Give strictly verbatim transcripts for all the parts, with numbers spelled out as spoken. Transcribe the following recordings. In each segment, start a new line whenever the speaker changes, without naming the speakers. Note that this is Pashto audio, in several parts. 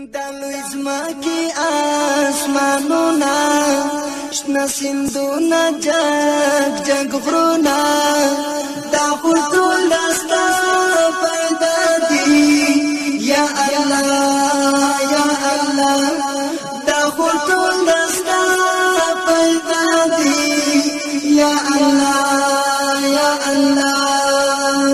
دلوی زمکی آسمانونا شنا سندونا جگ جگ غرونا دا خودول دستا پیدا دی یا اللہ یا اللہ دا خودول دستا پیدا دی یا اللہ یا اللہ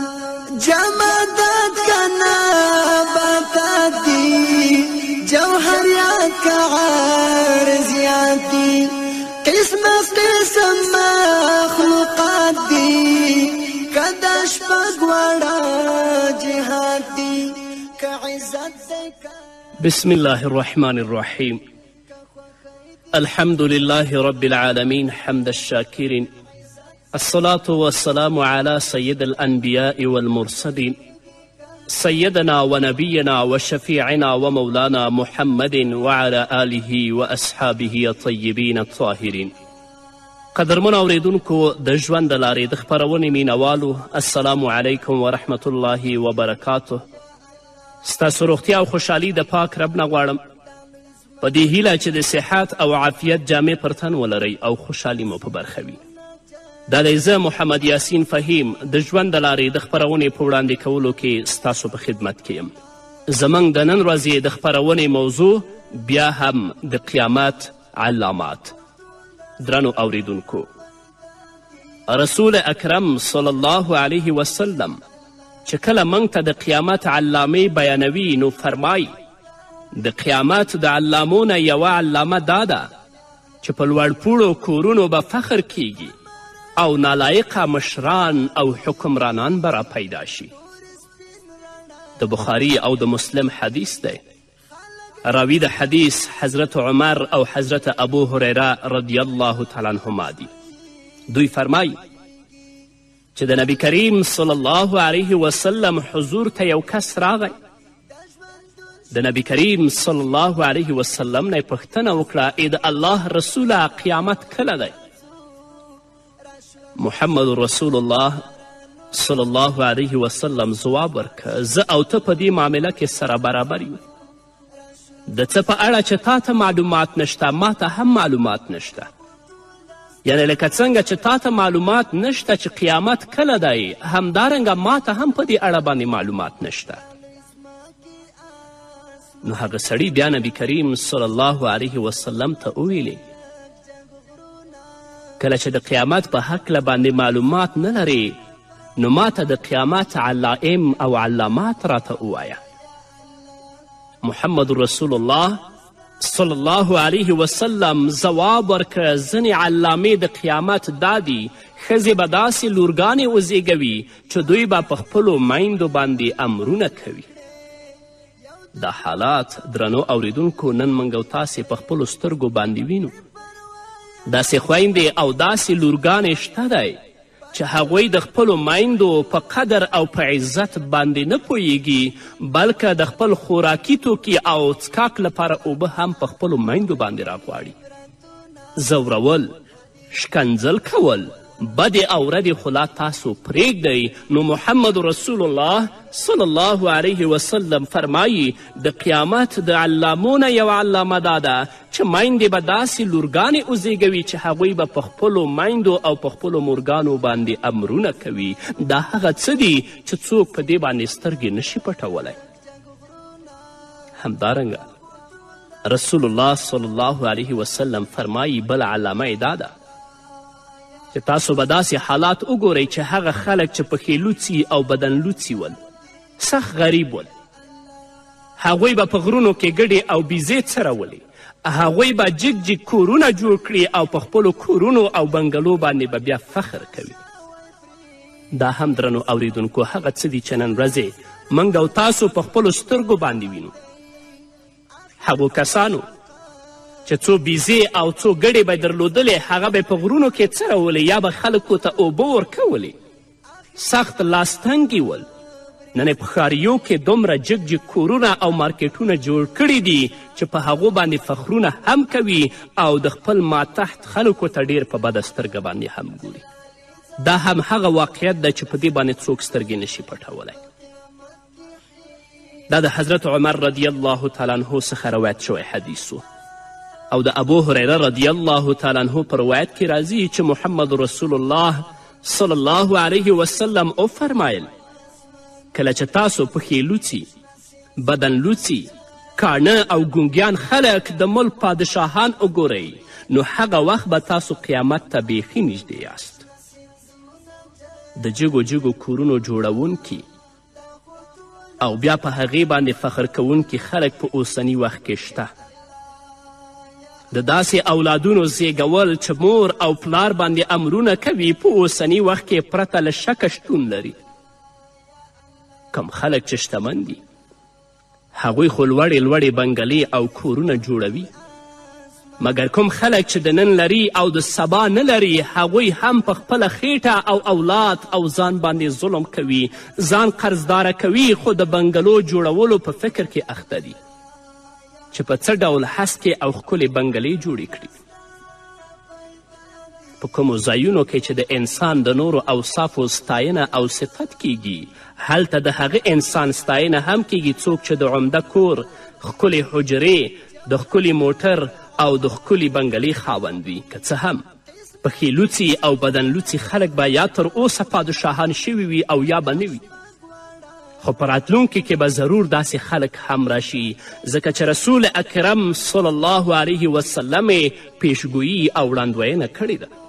جمادت کنا باتا دی جوہریات کا عارض یادی قسم قسم مخلوقات دی کدش پگوڑا جہاد دی کعزت دی.
بسم الله الرحمن الرحيم. الحمد لله رب العالمين حمد الشاكرين، الصلاة والسلام على سيد الأنبياء والمرسلين سيدنا ونبينا وشفيعنا ومولانا محمد وعلى آله وأصحابه الطيبين الطاهرين. قدرمن اوریدونکو د ژوند د لارې د خپرونې مینوالو، السلام علیکم ورحمة الله وبرکاته. ستاسو روغتیا او خوشحالي د پاک رب نه غواړم، په دې هیله چې د صحت او عافیت جامې پر تن ولرئ او خوشحالي مو په برخه وي. دا دی زه محمد یاسین فهیم د ژوند د لارې د خپرونې په وړاندې کولو کې ستاسو په خدمت کې یم. زموږ د نن ورځې د خپرونې موضوع بیا هم د قیامت علامات. درنو اوریدونکو، رسول اکرم صلی الله علیه وسلم چې کله موږ ته د قیامت علامې بیانوي نو فرمایي د قیامت د علامو نه یوه علامه دا ده چې په لوړپوړو کورونو به فخر کیږي او نالایقه مشران او حکمرانان به را پیدا شي. د بخاري او د مسلم حدیث دی. راوی د حدیث حضرت عمر او حضرت ابو هریره رضی الله تعالی عنهما دي. دوی فرمایي چې د نبی کریم صلی الله علیه وسلم حضور ته یو کس راغی. د نبی کریم صلی الله علیه وسلم نه یې پوښتنه وکړه ای د الله رسوله قیامت کله دی؟ محمد رسول الله صلی الله علیه وسلم ځواب ورکړه زه او ته په دې معامله کې سره برابر یو. د څه په اړه چې تا ته معلومات نشته ما ته هم معلومات نشته. یعنی لکه څنګه چې تا ته معلومات نشته چې قیامت کله دی، همدارنګه ما ته هم په دې اړه باندې معلومات نشته. نو هغه سړي بیا نبی کریم صلی الله علیه وسلم ته وویلې کله چې د قیامت په هکله باندې معلومات نه لرې نو ما ته د قیامت علائم او علامات راته ووایه. محمد رسول الله صلی الله علیه وسلم ځواب ورکړه ځینې علامې د قیامت دا دي ښځې به داسې لورګانې وزیږوي چې دوی به په خپلو میندو باندې امرونه کوي. دا حالات درنو اوریدونکو نن موږ او تاسې په خپلو سترګو باندې وینو. داسې خویندې او داسې لورګانې شته دی چې هغوی د خپلو میندو په قدر او په عزت باندې نه پوهیږي، بلکه د خپل خوراکي توکي او څکاک لپاره اوبه هم په خپلو میندو باندې راغواړي. ځورول، شکنځل کول، بدې او ردې خو لا تاسو پرېږدئ. نو محمد رسول الله صلی الله علیه وسلم فرمایي د قیامت د علامو نه یوه علامه دا ده چې میندې به داسې لورګانې وزیږوي چې هغوی به په خپلو میندو او په خپلو مورګانو باندې امرونه کوي. دا هغه څه دي چې څوک په دې باندې سترګې نشي پټولی. همدارنګه رسول الله صلی الله علیه وسلم فرمایي بل علامه یې دا ده چې تاسو به داسې حالات وګورئ چې هغه خلک چې پښې لوڅي او بدن لوڅي ول سخت غریب ول، هغوی به په غرونو کې ګډې او بیزې څرولې، هغوی به جګ جګ کورونه جوړ کړي او په خپلو کورونو او بنګلو باندې به بیا فخر کوي. دا هم درنو اوریدونکو هغه څه دي چې نن ورځې موږ او تاسو په خپلو سترګو باندې وینو. هغو کسانو چې څو بیزې او څو ګډې به درلودلې هغه به په غرونو کې څرولې یا به خلکو ته اوبه ورکولې، سخت لاستنګي ول. نن په ښاریو کې دومره جګ جګ کورونه او مارکیټونه جوړ کړي دي چې په هغو باندې فخرونه هم کوي او د خپل ماتحت خلکو ته ډیر په بده سترګه باندې هم ګوري. دا هم هغه واقعیت ده چې په دې باندې څوک سترګې نشي پټولی. دا د حضرت عمر رضی الله تعالی عنه څخه روایت شوی حدیث و او د ابو هریره رضی الله تعالی عنه په روایت کې راځي چې محمد رسول الله صلی الله علیه وسلم وفرمایل کله چې تاسو پښې لوڅي بدن لوڅي کاڼه او ګونګیان خلک د ملک پادشاهان وګورئ نو هغه وخت به تاسو قیامت ته بیخي نږدې یاست. د جګو جګو کورونو جوړونکي او بیا په هغې باندې فخر کوونکي خلک په اوسني وخت کې شته. د داسې اولادونو زیږول چې مور او پلار باندې امرونه کوي په اوسني وخت کې پرته له شکه شتون لري. کم خلک چې شتمن دي هغوی خو لوړې لوړې بنګلې او کورونه جوړوي، مګر کوم خلک چې د نن لري او د سبا نه لري هغوی هم په خپله خیټه او اولاد او ځان باندې ظلم کوي، ځان قرضداره کوي خو د بنګلو جوړولو په فکر کې اخته دي چې په څه ډول هسکې او ښکلې بنګلې جوړې کړي. په کومو ځایونو کې چې د انسان د نورو اوصافو ستاینه او صفت کیږي هلته د هغه انسان ستاینه هم کیږي څوک چې د عمده کور، ښکلې حجرې، د ښکلي موټر او د ښکلي بنګلې خاوند وي. که څه هم پښې لوڅي او بدن لوڅي خلک به یا تر اوسه پادشاهان شوي وي او یا به نه وي، خو په راتلونکي کې به ضرور داسې خلک هم راشي ځکه چې رسول اکرم صلی الله علیه وسلم پیشګویي او وړاندوینه کړې ده.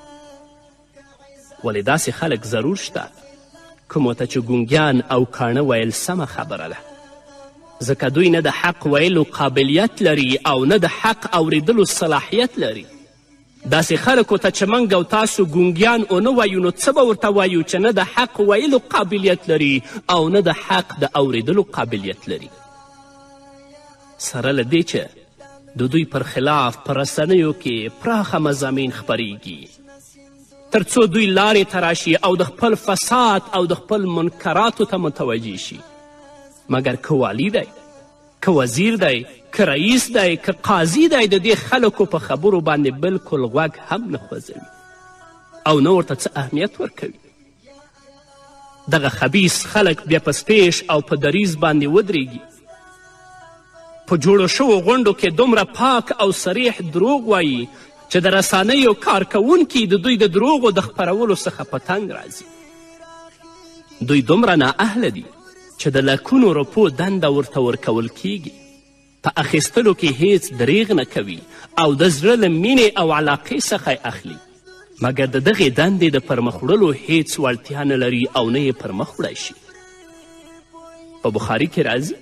ولې داسې خلک ضرور شته کومو ته چې ګونګیان او کاڼه ویل سمه خبره ده، ځکه دوی نه د حق ویلو قابلیت لري او نه د حق اوریدلو صلاحیت لري. داسې خلکو ته چې موږ او تاسو ګونګیان ونه وایو نو څه به ورته وایو چې نه د حق ویلو قابلیت لري او نه د حق د اوریدلو قابلیت لري. سره له دې چې د دوی پر خلاف په رسنیو کې پراخه مضامین خپریږي تر څو دوی لارې ته راشي او د خپل فساد او د خپل منکراتو ته متوجه شي. مګر که والی دی، که وزیر دی، که رئیس دی، که قاضي دی، د دې خلکو په خبرو باندې بلکل غوږ هم نه خوځوي او نه ورته څه اهمیت ورکوي. دغه خبیث خلک بیا په سټیج او په دریز باندې ودرېږي، په جوړو شوو غونډو کې دومره پاک او صریح دروغ وایي چې د رسنیو کارکوونکي د دوی د دروغو د خپرولو څخه په تنګ راځي. دوی دومره نااهله دي چې د لکونو روپو دنده ورته ورکول کیږي، په اخیستلو کې هیڅ دریغ نه کوي او د زړه له مینې او علاقې څخه یې اخلي، مګر د دغې دندې د پرمخ وړلو هیڅ وړتیا نه لري او نه یې پرمخ وړی شي. په بخاري کې راځي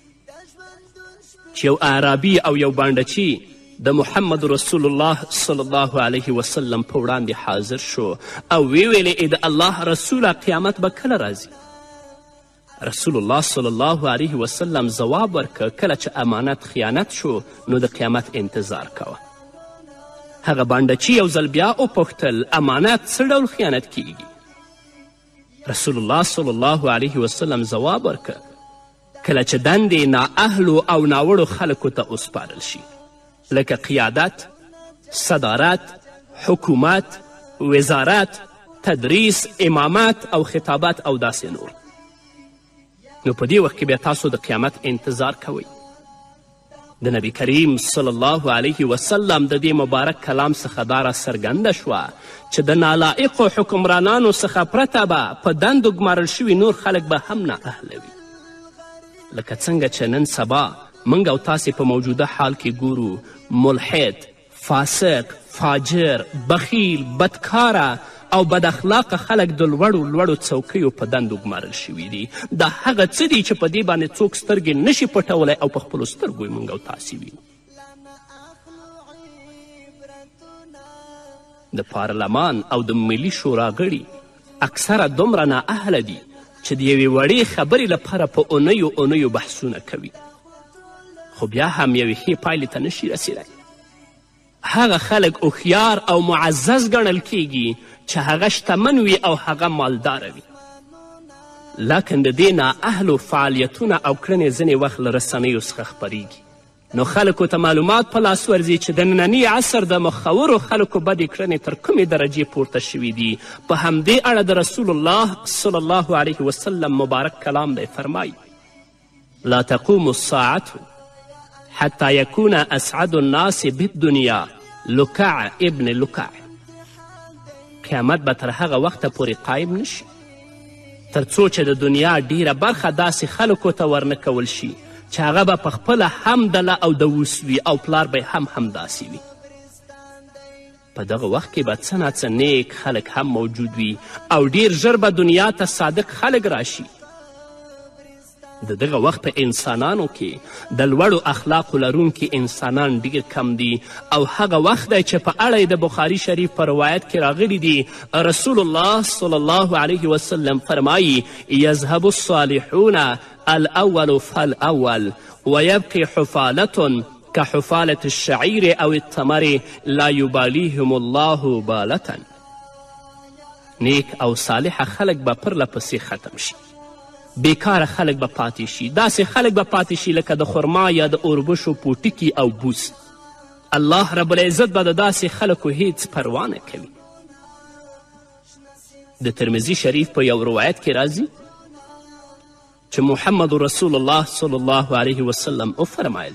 چې یو اعرابي او یو بانډچي د محمد رسول الله صلی الله علیه وسلم په وړاندې حاضر شو او وی ویلې ای د الله رسوله قیامت به کله راځي؟ رسول الله صلی الله علیه وسلم ځواب ورکړ کله چې امانت خیانت شو نو د قیامت انتظار کوه. هغه بانډچي یو ځل بیا وپوښتل امانت څه ډول خیانت کیږي؟ رسول الله صلی الله علیه وسلم ځواب ورکړ کله چې دندې نااهلو او ناوړو خلکو ته وسپارل شي، لکه قیادت، صدارت، حکومت، وزارت، تدریس، امامت او خطابت او داسې نور. نو په دې وخت کې بیا تاسو د قیامت انتظار کوئ. د نبی کریم صلی الله علیه وسلم د دې مبارک کلام څخه دا را څرګنده شوه چې د نالایقو حکمرانانو څخه پرته به په دندو ګمارل شوي نور خلک به هم نااهله وي. لکه څنګه چې نن سبا موږ او تاسې په موجوده حال کې ګورو ملحد، فاسق، فاجر، بخیل، بدکاره او بد اخلاقه خلک د لوړو لوړو څوکیو په دندو ګمارل شوي دي. دا هغه څه دي چې په دې باندې څوک سترګې نشي پټولی او په خپلو سترګو یې موږ او تاسې وینو. د پارلمان او د ملي شورا غړي اکثره دومره نااهله دي چې د یوې وړې خبرې لپاره په اونیو اونیو بحثونه کوي، خو بیا هم یوې ښې پایلې ته نشي رسېدی. هغه خلک هوښیار او معزز ګڼل کیږي چې هغه شتمن وي او هغه مالداره وي، لکن د دې نااهلو فعالیتونه او کړنې ځینې وخت له رسنیو څخه خپریږي، نو خلکو ته معلومات په لاس ورځي چې د ننني عصر د مخورو خلکو بدې کړنې تر کومې درجې پورته شوي دي. په همدې اړه د رسول الله صلی الله علیه وسلم مبارک کلام دی فرمایي لا تقوم الساعة حتى يكون اسعد الناس بالدنیا لکع ابن لکع. قیامت به تر هغه وخته پورې قایم نشي تر څو چې د دنیا ډیره برخه داسې خلکو ته ورنه کول شي چې هغه به په خپله هم دله او د اوس وي او پلار به هم همداسې وي. په دغه وخت کې به څه ناڅه نیک خلک هم موجود وي او ډیر ژر به دنیا ته صادق خلک راشي. د دغه وخت په انسانانو کې د لوړو اخلاقو لرونکي انسانان ډیر کم دي او هغه وخت دی چې په اړه یې د بخاري شریف په روایت کې راغلی دي رسول الله صلی الله علیه وسلم فرمایي یذهب الصالحون الاول فالاول ویبقي حفالة كحفالة الشعير او التمر لا یبالیهم الله بالة. نیک او صالحه خلک به پرله پسې ختم شي، بیکاره خلک به پاتې شي، داسې خلک به پاتې شي لکه د خرما یا د اوربشو پوټکي او بوس. الله رب العزت به د داسې خلکو هیڅ پروا نه کوي. د ترمذي شریف په یو روایت کې راځي چې محمد رسول الله صلی الله علیه وسلم وفرمایل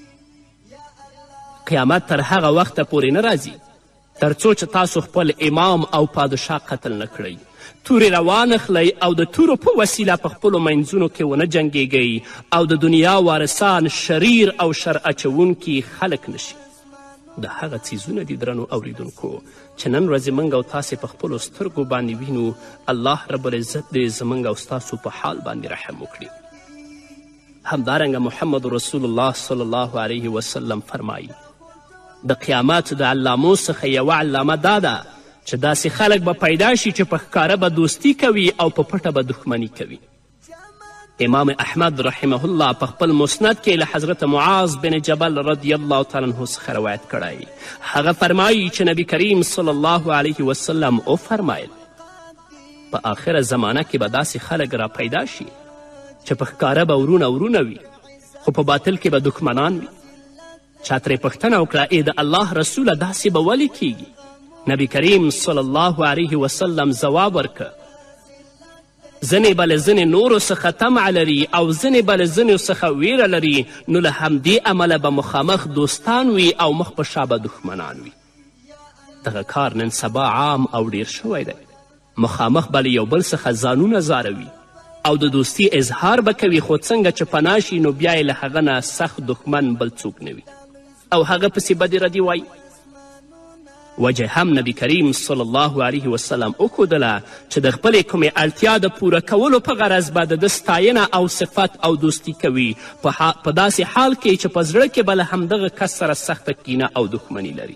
قیامت تر هغه وخته پورې نه راځي تر څو چې تاسو خپل امام او پادشاه قتل نه کړئ، تورې روانخلئ او د تورو په وسیله په خپلو منځونو کې ونه جنګیږئ او د دنیا وارثان شریر او شر اچونکي خلک نشي. د هغه څیزونه دي درنو اوریدونکو چې نن ورځې موږ او تاسې په خپلو سترګو باندې وینو. الله رب العزت دې زموږ او ستاسو په حال باندې رحم وکړي. همدارنګه محمد رسول الله صلی الله علیه وسلم فرمایي د قیامت د علامو څخه یوه علامه دا ده چې داسې خلک به پیدا شي چې په ښکاره به دوستي کوي او په پټه به دښمني کوي. امام احمد رحمه الله په خپل مسند کې له حضرت معاذ بن جبل رضی الله تعالی عنه څخه روایت کړی. هغه فرمایي چې نبی کریم صلی الله علیه وسلم وفرمایل په آخره زمانه کې به داسې خلک را پیدا شي چې په ښکاره به ورونه ورونه وي خو په باطل کې به دښمنان وي. چا ترې پوښتنه وکړه ای د الله رسوله داسې به ولې کیږي؟ نبی کریم صلی الله علیه وسلم ځواب ورکه ځینې به له ځینې نورو څخه طمع لري او ځینې به له ځینو څخه ویره لري، نو له همدې امله به مخامخ دوستان وي او مخ په شا به دښمنان وي. دغه کار نن سبا عام او ډیر شوی دی. مخامخ به له یو بل څخه ځانونه زاروي او د دوستي اظهار به کوي، خو څنګه چې پناه شي نو بیا یې له هغه نه سخت دښمن بل څوک نه وي او هغه پسې بدې ردي وایي. وجه هم نبی کریم صلی الله علیه وسلم وښودله چې د خپلې کومې اړتیا د پوره کولو په غرض به د ده ستاینه او صفت او دوستي کوي په, په داسې حال کې چې په زړه کې به له همدغه کس سره سخته کینه او دښمني لري.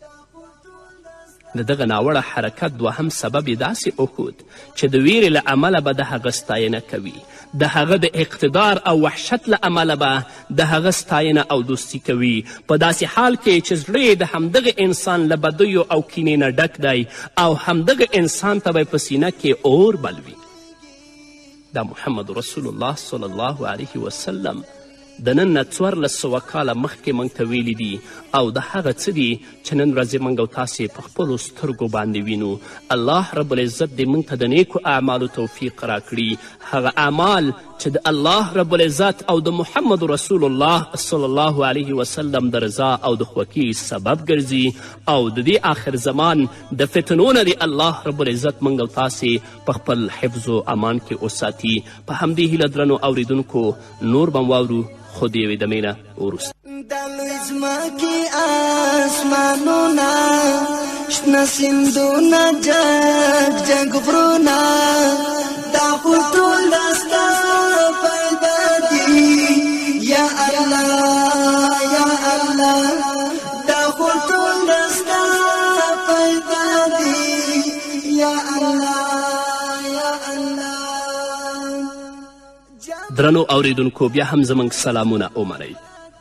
د دغه ناوړه حرکت دوهم سبب یې داسې وښود چې د ویرې له امله به د هغه ستاینه کوي، د هغه د اقتدار او وحشت له امله به د هغه ستاینه او دوستي کوي په داسې حال کې چې زړه یې د همدغه انسان له بدیو او کینې نه ډک دی او همدغه انسان ته به په سینه کې اور بل وي. دا محمد رسول الله صلی الله علیه وسلم د نن نه څوارلس سوه کاله مخکې موږ ته ویلي دي او د هغه څه دي چې نن ورځې موږ او تاسې په خپلو سترګو باندې وینو. الله رب العزت دې موږ ته د نیکو اعمالو توفیق راکړي، هغه اعمال چې د الله رب العزت او د محمد رسول الله صلی الله علیه وسلم د رضا او د خوښۍ سبب ګرځي او د دې آخر زمان د فتنو نه دی الله رب العزت موږ او تاسې په خپل حفظ و امان کې وساتي. په همدې هیله درنو اوریدونکو نور به واورو خو د یوې دمې نه وروسته.
د لوی ځمکې اسمانونه شنه سیندونه جګ جګ غرونه دا خو ټول د ستا پیدا دي یا الله یا الله دا خو ټول د ستا پیدا دي یا الله یا الله.
درنو اوریدونکو بیا هم زموږ سلامونه ومنئ.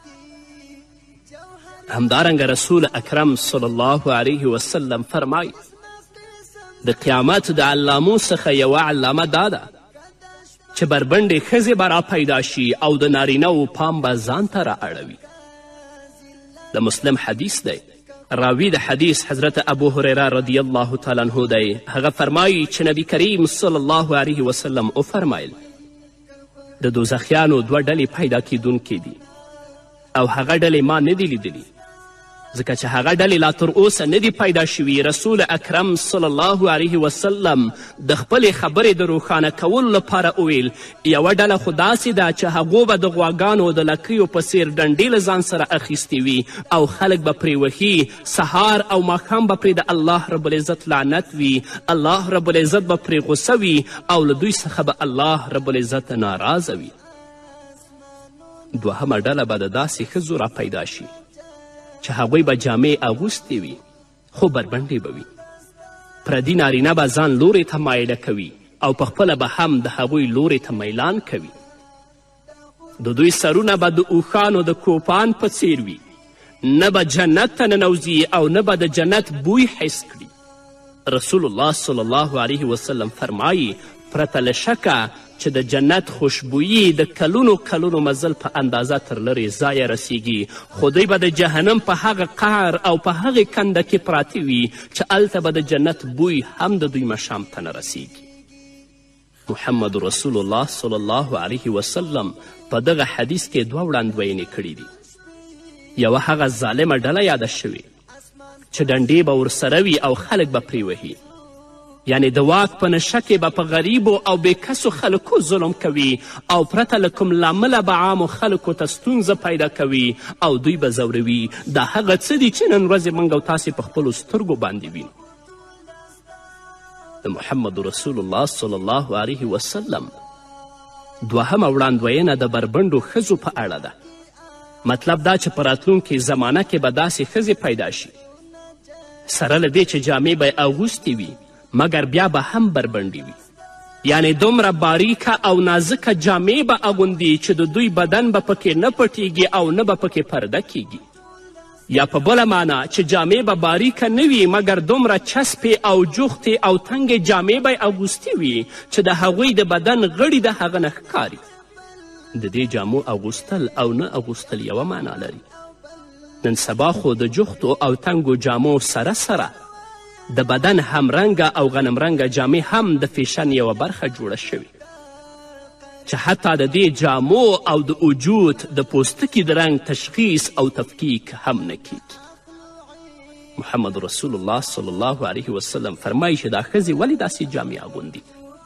همدارنګه رسول اکرم صلی الله علیه وسلم فرمایي د قیامت د علامو څخه یوه علامه دا ده چې بربنډې ښځې به را پیدا شي او د نارینهو پام به ځان ته را اړوي. د مسلم حدیث دی، راوی د حدیث حضرت ابو هریره رضی الله تعالی عنه دی. هغه فرمایي چې نبی کریم صلی الله علیه وسلم وفرمایل د دوزخیانو دوه ډلې پیدا کیدونکې دي او هغه ډلې ما نه دي لیدلي ځکه چې هغه ډلې لا تر اوسه نه دي پیدا شوي. رسول اکرم صلی الله علیه وسلم د خپلې خبرې د روښانه کولو لپاره وویل یوه ډله خو داسې ده چې هغو به د غواګانو د لکیو په څیر ډنډې له ځان سره اخیستې وي او خلک به پرې وهي، سهار او ماښام به پرې د الله رب العزت لعنت وي، الله رب العزت به پرې غصه وي او له دوی څخه به الله رب العزت ناراضه وي. دوهمه ډله به د داسې ښځو را پیدا شي چې هغوی به جامې اغوستې وي خو بربنډې به وي. پردي نارینه به ځان لورې ته مایله کوي او پخپله به هم د هغوی لورې ته میلان کوي. د دوی سرونه به د اوښانو د کوپان په څیر وي، نه به جنت ته ننوځي او نه به د جنت بوی حس کړي. رسول الله صلی الله علیه وسلم فرمایي پرته له شکه چې د جنت خوشبویي د کلونو کلونو مزل په اندازه تر لرې ځایه رسیږي، خو دوی به د جهنم په هغه قعر او په هغې کنده کې پراته وي چې هلته به د جنت بوی هم د دوی مشام ته نه رسیږي. محمد رسول الله صلی الله علیه وسلم په دغه حدیث کې دوه وړاندوینې کړي دي. یوه هغه ظالمه ډله یاده شوې چې ډنډې به ورسره وي او خلک به پرې وهي، یعنی د واک په نشه کې به په غریبو او بېکسو خلکو ظلم کوي او پرته له کوم لامله به عامو خلکو ته ستونزه پیدا کوي او دوی به ځوروي. دا هغه څه دي چې نن ورځې موږ او تاسې په خپلو سترګو باندې وینو. د محمد رسول الله صلی الله علیه وسلم دوهمه وړاندوینه د بربنډو ښځو په اړه ده. مطلب دا چې په راتلونکې زمانه کې به داسې ښځې پیدا شي سره له دې چې جامې به یې اغوستې وي مګر بیا به هم بربنډې وي، یعنی دومره باریکه او نازکه جامې به اغوندي چې د دوی بدن به پکې نه پټیږي او نه به پکې پرده کیږي. یا په بله معنا چې جامې به باریکه نه وي مګر دومره چسپې او جوختې او تنګې جامې به یې اغوستې وي چې د هغوی د بدن غړي د هغه نه ښکاري. د دې جامو اغوستل او نه اغوستل یوه معنا لري. نن سبا خو د جوختو او تنګو جامو سره سره د بدن همرنګه او غنمرنګه جامې هم د فیشن یوه برخه جوړه شوې چې حتی د دې جامو او د وجود د پوستکي د رنګ تشخیص او تفکیک هم نه کیږي. محمد رسول الله صلی الله علیه وسلم فرمایي چې دا ښځې ولې داسې جامې اغوندي؟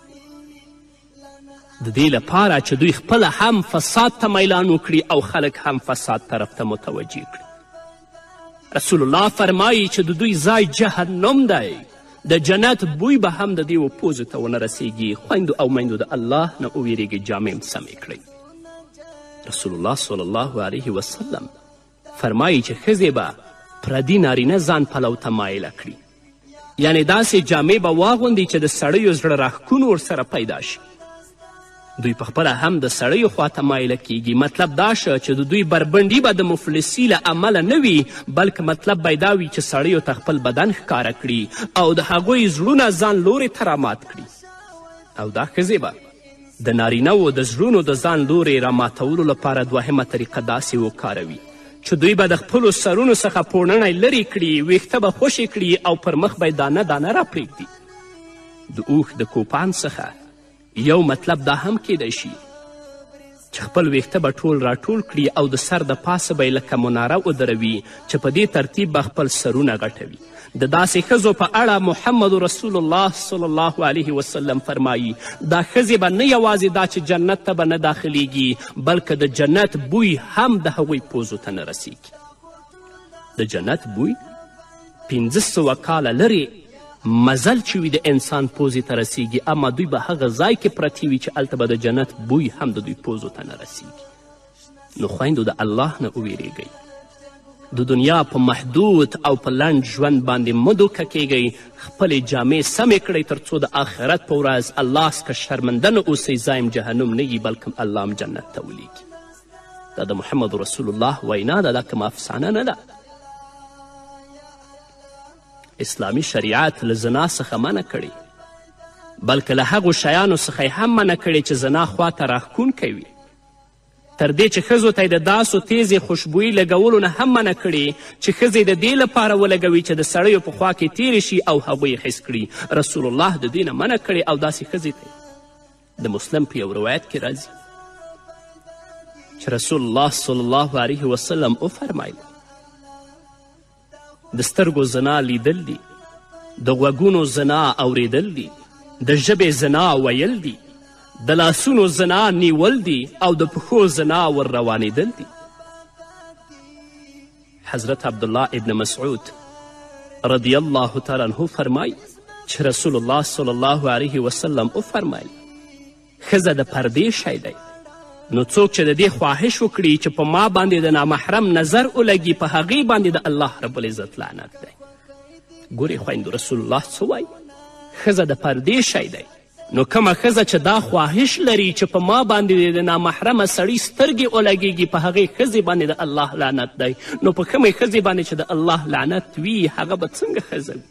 د دې لپاره چې دوی خپله هم فساد ته میلان وکړي او خلک هم فساد طرف ته متوجه کړي. رسول الله فرمایي چې د دوی ځای جهنم دی، د جنت بوی به هم د دې و پوزو ته ونه رسیږي. خویندو او میندو د الله نه وویریږئ، جامې هم سمې کړئ. رسول الله صلی الله علیه وسلم فرمایي چې ښځې به پردي نارینه ځان پلو ته مایله کړي، یعنی داسې جامې به واغوندي چې د سړیو زړه راښکون ورسره پیدا شي. دوی پخپله هم د سړیو خواته مایله کیږي. مطلب دا شه چې د دوی بربنډي به د مفلسي له امله نه وي، بلکې مطلب به دا وي چې سړیو ته خپل بدن ښکاره کړي او د هغوی زړونه ځان لورې ته رامات کړي. او دا ښځې به د نارینهو د زړونو د ځان لورې راماتولو لپاره دوهمه طریقه داسې وکاروي چې دوی به د خپلو سرونو څخه پوړنی لرې کړي، ویښته به خوشې کړي او پر مخ به یې دانه دانه راپرېږدي. د اوښ د کوپان څخه یو مطلب دا هم کیدی شي چې خپل ویښته به ټول راټول کړي او د سر د پاسه به یې لکه مناره ودروي چې په دې ترتیب به خپل سرونه غټوي. د داسې ښځو په اړه محمد رسول الله صلی الله علیه وسلم فرمایي دا ښځې به نه یوازې دا چې جنت ته به نه داخلیږي بلکې د جنت بوی هم د هغوی پوزو ته نه رسیږي. د جنت بوی پنځه سوه کاله لرې مزل چې وي د انسان پوزې ته رسیږي، اما دوی به هغه ځای کې پرتې وي چې هلته به د جنت بوی هم د دوی پوزو ته نه رسیږي. نو خویندو د الله نه وویریږئ، د دنیا په محدود او په لنډ ژوند باندې مه دوکه کیږئ، خپلې جامې سمې کړئ تر څو د آخرت په ورځ الله څخه شرمنده نه اوسئ، ځایم جهنم نه وي بلکې الله هم جنت ته ولیږي. دا د محمد رسول الله وینا ده، دا کوم افسانه نه ده. اسلامي شریعت له زنا څخه منع کړي، بلکې له هغو شیانو څخه یې هم منع کړي چې زنا خواته راښکونکی وي. تر دې چې ښځو ته یې د داسو تیزې خوشبویي لګولو نه هم منع کړي چې ښځې د دې لپاره ولګوي چې د سړیو په خوا کې تیرې شي او هغوی یې حس کړي. رسول الله د دې نه منع کړي او داسې ښځې ته د مسلم په یو روایت کې راځي چې رسول الله صلی الله علیه وسلم وفرمایل د سترګو زنا لیدل دي، د غوږونو زنا اوریدل دي، د ژبې زنا ویل دي، د لاسونو زنا نیول دي او د پښو زنا ور روانېدل دي. حضرت عبدالله ابن مسعود رضی الله تعالی عنه فرمای چې رسول الله صلی الله علیه وسلم وفرمایل ښځه د پردې شی دی، نو څوک چې د دې خواهش وکړي چې په ما باندې د نامحرم نظر ولګي په هغې باندې د الله رب العزت لعنت دی. ګورې خویندو رسول الله څه وایي؟ ښځه د پردې شی دی، نو کومه ښځه چې دا خواهش لري چې په ما باندې د نامحرمه سړي سترګې ولګیږي په هغې ښځې باندې د الله لعنت دی. نو په کومې ښځې باندې چې د الله لعنت وي هغه به څنګه ښځه وي؟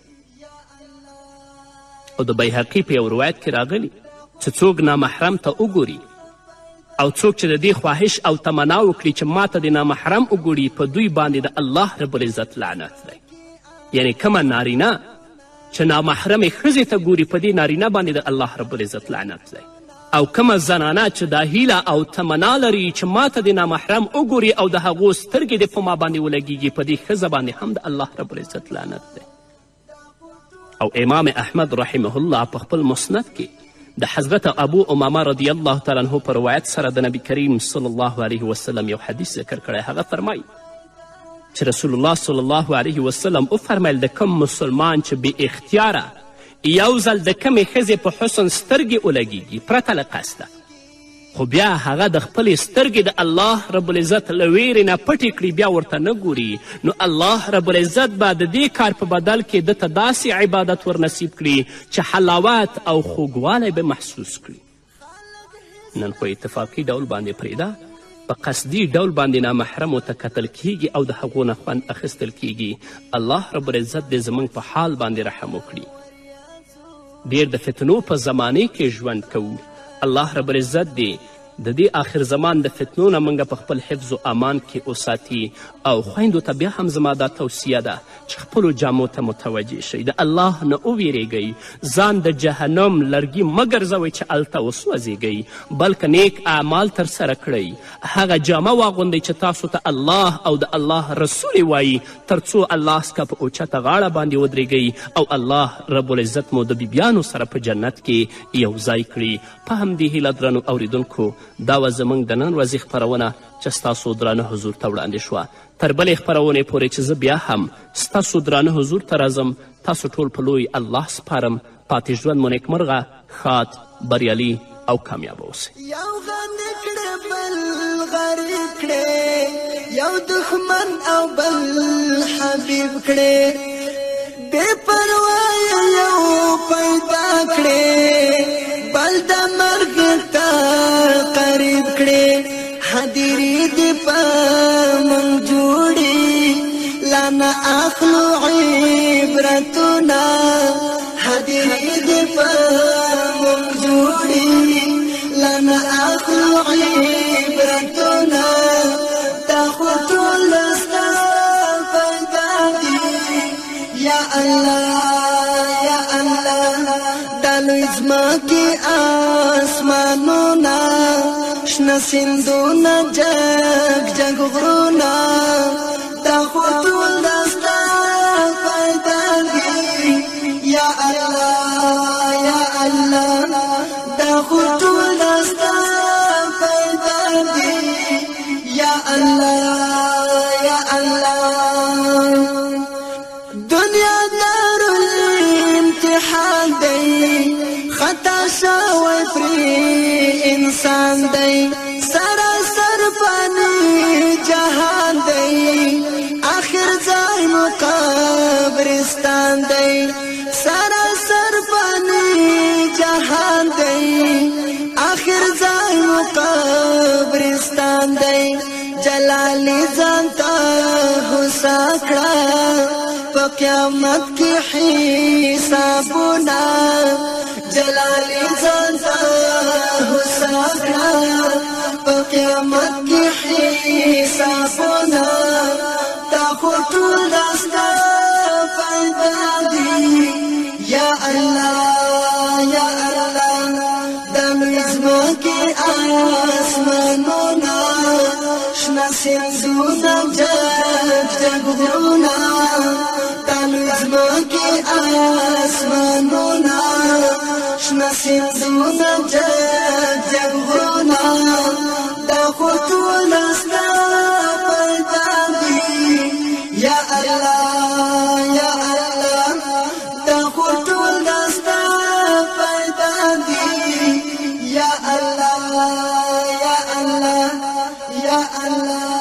او د بیهقي په یو روایت کې راغلي چې څوک نامحرم ته وګوري او څوک چې د دې خواهش او تمنا وکړي چې ما ته د نامحرم وګوري په دوی باندې د الله رب العزت لعنت دی. یعنی کومه نارینه چې نامحرمې ښځې ته ګوري په دې نارینه باندې د الله رب العزت لعنت دی. او کومه زنانه چې دا هیله او تمنا لري چې ما ته د نامحرم وګوري او د هغو سترګې دې په ما باندې ولګیږي په دې ښځه باندې هم د الله رب العزت لعنت دی. او امام احمد رحمه الله په خپل مسند کې د حضرت ابو امامه رضی الله تعالی عنه په روایت سره د نبی کریم صلی الله علیه وسلم یو حدیث ذکر کړی. هغه فرمایي چې رسول الله صلی الله علیه وسلم وفرمیل د کم مسلمان چې بې اختیاره یو ځل د کمې ښځې په حسن سترګې ولګیږي پرته له قصده، خو بیا هغه د خپلې سترګې د الله رب العزت له ویرې نه پټې کړي بیا ورته نه ګوري، نو الله رب العزت به د دې کار په بدل کې دته داسې عبادت ور نصیب کړي چې حلاوت او خوږوالی به محسوس کړي. نن خو اتفاقي ډول باندې پرېږده په قصدي ډول باندې نامحرمو ته کتل کیږي او د هغو نه خوند اخیستل کیږي. الله رب العزت دې زموږ په حال باندې رحم وکړي. ډېر د فتنو په زمانې کې ژوند کوو. الله رب العزت دې د دې آخر زمان د فتنو نه موږ په خپل حفظ و امان کې وساتي. او خویندو ته بیا هم زما دا توصیه ده چې خپلو جامو ته متوجه شئ، د الله نه وویرېږئ، ځان د جهنم لرګي مه ګرځوئ چې هلته وسوځېږئ، بلکې نیک اعمال ترسره کړئ. هغه جامه واغوندئ چې تاسو ته الله او د الله رسول وایي، تر څو الله څخه په اوچته غاړه باندې ودرېږئ او الله رب العزت مو د بیبیانو سره په جنت کې یو ځای کړي. په همدې هیله درنو اوریدونکو دا وه زموږ د نن ورځې خپرونه چې ستاسو درانه حضور ته وړاندې شوه. تر بلې خپرونې پورې چې زه بیا هم ستاسو درانه حضور ته راځم، تاسو ټول په لوی الله سپارم. پاتې ژوند مو نیکمرغه، ښاد، بریالي او کامیاب اوسئ.
یو غنی کړه بل غریب کړه، یو دښمن او بل حبیب کړه، بې پروا یو پیدا کړه، بل د مرګ ته قریب کړه. حدیری دی پا من جوڑی لانا اخلو عبرتنا، حدیری دی پا من جوڑی لانا اخلو عبرتنا، تا خطو لستا پیدا دی یا اللہ یا اللہ. دالو ازما کی آسمانونا شنه سیندونه جګ جګ غرونه، دا خو ټول د ستا پیدا دي یا الله یا الله، دا خو ټول د ستا پیدا دي یا الله یا الله. دنیا دارالامتحان دی، خطا شوی پری انسان دی، سراسر فانی جهان دی، آخر ځای مو قبرستان دی، سراسر فانی جهان دی، آخر ځای مو قبرستان دی. جلالی ځان ته هوسا کړه، په قیامت کې حسابونه، جلالی ځان ته هوسا کړه، په قیامت کې حسابونه، تا خو ټول د ستا پیدا دي یا الله یا الله. د لوی ځمکې آسمانونه سندونا جگ جگ غرونا تالوی زمکی آسمانونا شنا سندونا جگ جگ غرونا دا خطول اسنا پیدا دی یا اللہ یا اللہ دا خطول اسنا پیدا دی یا اللہ یا اللہ یا اللہ